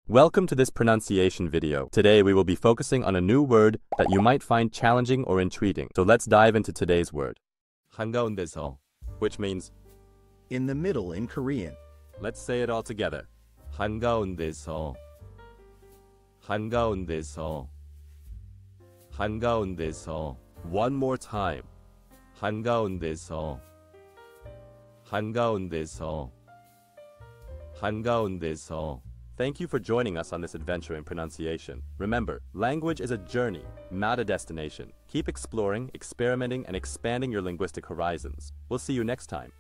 Welcome to this pronunciation video. Today we will be focusing on a new word that you might find challenging or intriguing. So let's dive into today's word. 한가운데서, which means in the middle in Korean. Let's say it all together. 한가운데서, 한가운데서, 한가운데서. One more time. 한가운데서, 한가운데서, 한가운데서. Thank you for joining us on this adventure in pronunciation. Remember, language is a journey, not a destination. Keep exploring, experimenting, and expanding your linguistic horizons. We'll see you next time.